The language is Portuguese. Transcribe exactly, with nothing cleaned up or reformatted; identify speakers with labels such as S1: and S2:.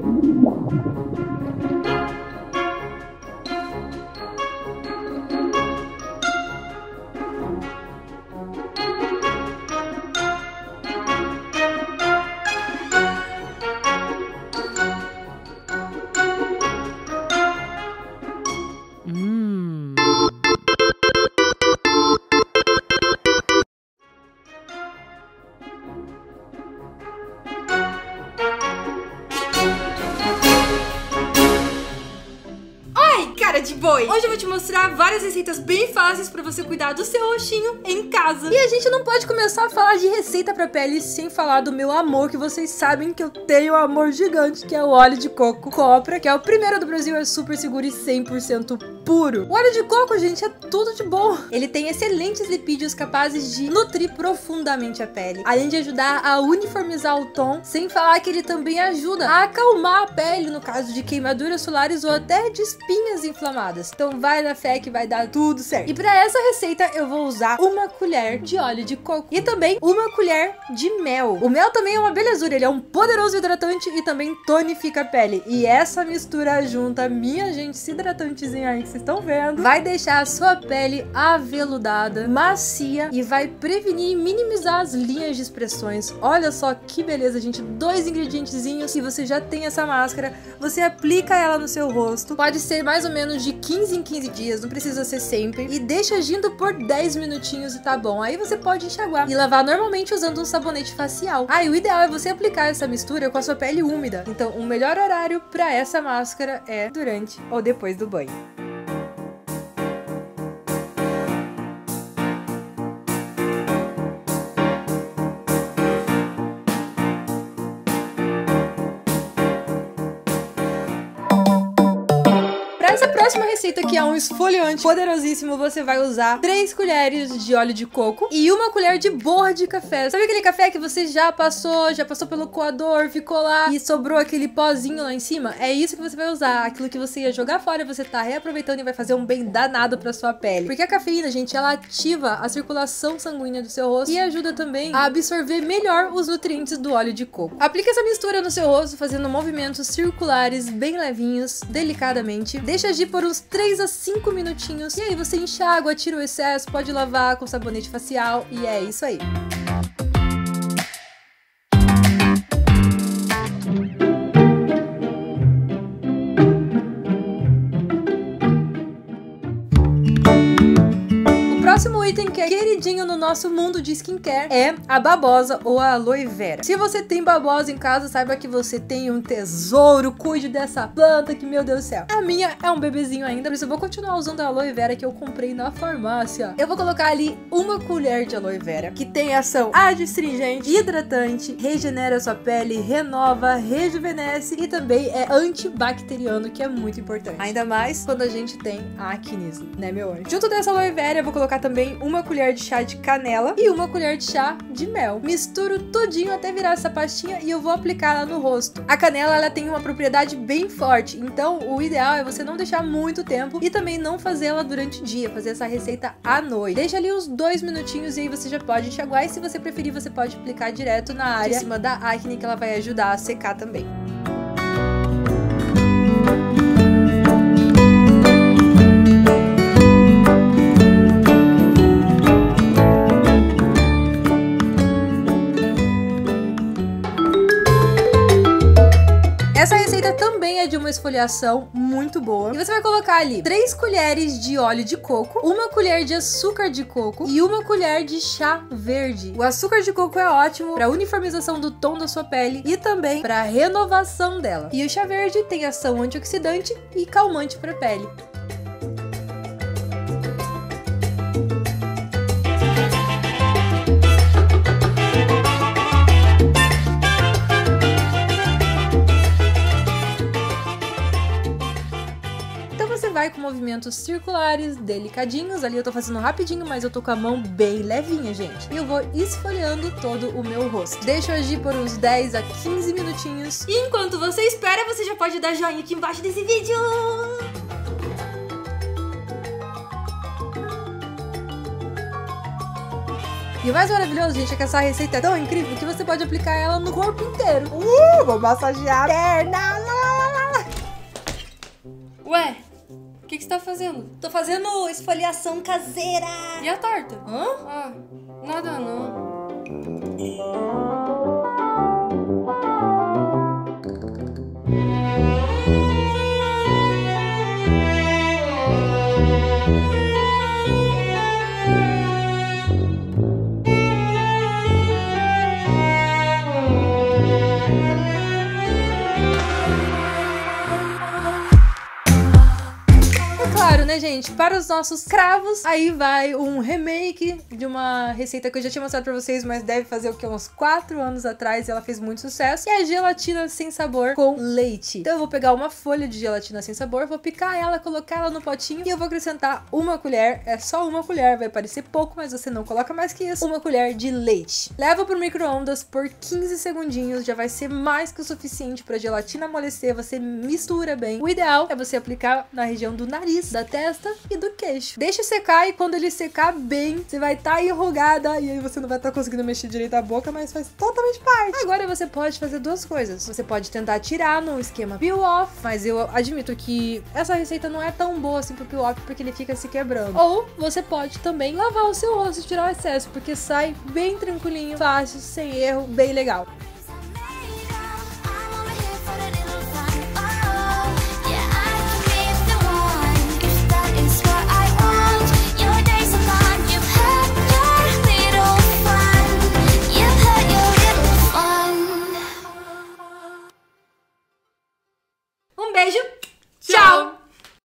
S1: De boi. Hoje eu vou te mostrar várias receitas bem fáceis pra você cuidar do seu rostinho em casa. E a gente não pode começar a falar de receita pra pele sem falar do meu amor, que vocês sabem que eu tenho um amor gigante, que é o óleo de coco Copra, que é o primeiro do Brasil, é super seguro e cem por cento puro. O óleo de coco, gente, é tudo de bom. Ele tem excelentes lipídios capazes de nutrir profundamente a pele, além de ajudar a uniformizar o tom, sem falar que ele também ajuda a acalmar a pele no caso de queimaduras solares ou até de espinhas inflamadas. Então vai na fé que vai dar tudo certo. E pra essa receita eu vou usar uma colher de óleo de coco e também uma colher de mel. O mel também é uma belezura, ele é um poderoso hidratante e também tonifica a pele. E essa mistura junta, minha gente, esse hidratantezinho aí que vocês estão vendo, vai deixar a sua pele aveludada, macia e vai prevenir e minimizar as linhas de expressões. Olha só que beleza, gente. Dois ingredientezinhos e você já tem essa máscara. Você aplica ela no seu rosto. Pode ser mais ou menos de quinze em quinze dias, não precisa ser sempre. E deixa agindo por dez minutinhos e tá bom. Aí você pode enxaguar e lavar normalmente usando um sabonete facial. Ah, e o ideal é você aplicar essa mistura com a sua pele úmida. Então o melhor horário pra essa máscara é durante ou depois do banho. Essa próxima receita aqui é um esfoliante poderosíssimo. Você vai usar três colheres de óleo de coco e uma colher de borra de café. Sabe aquele café que você já passou, já passou pelo coador, ficou lá e sobrou aquele pozinho lá em cima? É isso que você vai usar. Aquilo que você ia jogar fora, você tá reaproveitando e vai fazer um bem danado pra sua pele. Porque a cafeína, gente, ela ativa a circulação sanguínea do seu rosto e ajuda também a absorver melhor os nutrientes do óleo de coco. Aplique essa mistura no seu rosto fazendo movimentos circulares bem levinhos, delicadamente. Deixa agir por uns três a cinco minutinhos. E aí você enxágua, tira o excesso, pode lavar com sabonete facial. E é isso aí. O próximo item que é queridinho no nosso mundo de skincare é a babosa ou a aloe vera. Se você tem babosa em casa, saiba que você tem um tesouro, cuide dessa planta que, meu Deus do céu. A minha é um bebezinho ainda, por isso eu vou continuar usando a aloe vera que eu comprei na farmácia. Eu vou colocar ali uma colher de aloe vera, que tem ação adstringente, hidratante, regenera a sua pele, renova, rejuvenesce e também é antibacteriano, que é muito importante. Ainda mais quando a gente tem acne, né, meu anjo? Junto dessa aloe vera, eu vou colocar também uma colher de chá de canela e uma colher de chá de mel. Misturo tudinho até virar essa pastinha e eu vou aplicar ela no rosto. A canela, ela tem uma propriedade bem forte, então o ideal é você não deixar muito tempo e também não fazer ela durante o dia, fazer essa receita à noite. Deixa ali uns dois minutinhos e aí você já pode enxaguar e se você preferir, você pode aplicar direto na área em cima da acne, que ela vai ajudar a secar também. Essa receita também é de uma esfoliação muito boa. E você vai colocar ali três colheres de óleo de coco, uma colher de açúcar de coco e uma colher de chá verde. O açúcar de coco é ótimo para uniformização do tom da sua pele e também para renovação dela. E o chá verde tem ação antioxidante e calmante para a pele. Vai com movimentos circulares, delicadinhos. Ali eu tô fazendo rapidinho, mas eu tô com a mão bem levinha, gente. E eu vou esfoliando todo o meu rosto. Deixa eu agir por uns dez a quinze minutinhos. E enquanto você espera, você já pode dar joinha aqui embaixo desse vídeo. E o mais maravilhoso, gente, é que essa receita é tão incrível que você pode aplicar ela no corpo inteiro. Uh, vou massagear a perna.
S2: Ué, o que, que você tá fazendo?
S1: Tô fazendo esfoliação caseira.
S2: E a torta?
S1: Hã?
S2: Ah, nada não.
S1: Claro, né, gente? Para os nossos cravos, aí vai um remake de uma receita que eu já tinha mostrado pra vocês, mas deve fazer o que? Uns quatro anos atrás, e ela fez muito sucesso, que é a gelatina sem sabor com leite. Então eu vou pegar uma folha de gelatina sem sabor, vou picar ela, colocar ela no potinho e eu vou acrescentar uma colher, é só uma colher, vai parecer pouco, mas você não coloca mais que isso, uma colher de leite. Leva pro micro-ondas por quinze segundinhos, já vai ser mais que o suficiente pra gelatina amolecer, você mistura bem. O ideal é você aplicar na região do nariz, da testa e do queixo. Deixa secar e quando ele secar bem, você vai estar tá enrugada e aí você não vai estar tá conseguindo mexer direito a boca, mas faz totalmente parte. Agora você pode fazer duas coisas. Você pode tentar tirar no esquema peel-off, mas eu admito que essa receita não é tão boa assim pro peel-off porque ele fica se quebrando. Ou você pode também lavar o seu rosto e tirar o excesso, porque sai bem tranquilinho, fácil, sem erro, bem legal.